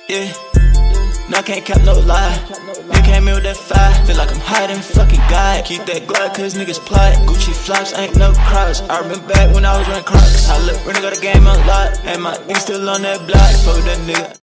Yeah, no, I can't cap no lie. Nigga came in with that fire. Feel like I'm hiding fucking God. Keep that Glock cause niggas plot. Gucci flops ain't no cross. I remember back when I was wearing Crocs. I look when I got a game unlocked. And my nigga still on that block. Fuck with that nigga.